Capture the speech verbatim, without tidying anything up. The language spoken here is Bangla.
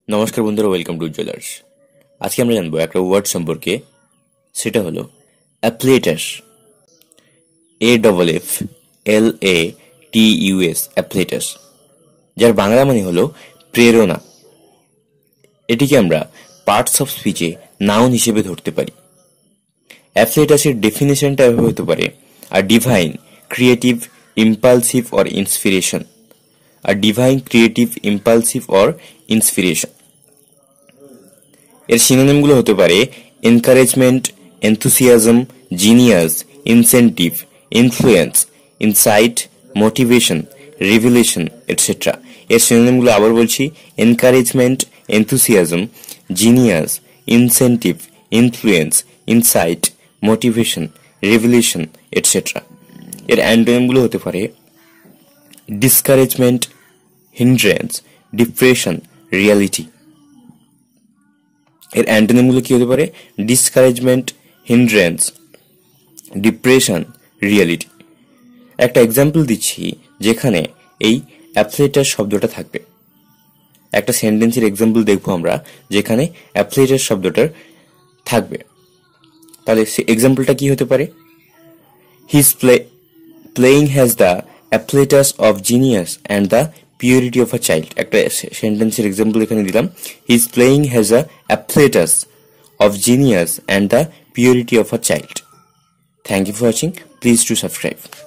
নমস্কার বন্ধুরা, ওয়েলকাম টু জুয়েলার্স। আজকে আমরা জানবো একটা ওয়ার্ড সম্পর্কে, সেটা হলো afflatus. A double F L A T U S, afflatus, যার বাংলা মানে হলো প্রেরণা। এটিকে আমরা পার্টস অফ স্পিচে নাউন হিসেবে ধরতে পারি। অ্যাপ্লেটাসের ডেফিনেশনটা এভাবে হতে পারে: আর divine creative impulsive or inspiration. আর divine creative impulsive or inspiration. এর সিনোনিমগুলো হতে পারে encouragement, enthusiasm, genius, incentive, influence, insight, motivation, revelation, etcetera. এর সিনোনিমগুলো আবার বলছি: encouragement, enthusiasm, genius, incentive, influence, insight, motivation, revelation, etcetera. এর অ্যান্টোনিমগুলো হতে পারে ডিসকারেজমেন্ট, হিন্ড্রেন্স, ডিপ্রেশন, রিয়ালিটি। এর অ্যান্টোনিমগুলো কি হতে পারে? Discouragement, hindrance, depression, reality. একটা এক্সাম্পল দিচ্ছি যেখানে এই অ্যাপ্লেটাস শব্দটা থাকবে। একটা সেন্টেন্সের এক্সাম্পল দেখবো আমরা যেখানে অ্যাপ্লেটাস শব্দটার থাকবে। তাহলে সে এক্সাম্পলটা কি হতে পারে? His play playing has the afflatus of genius and the purity of a child. একটা সেন্টেন্সের এক্সাম্পল এখানে দিলাম: his playing has a afflatus of genius and the purity of a child. Thank you for watching. Please to subscribe.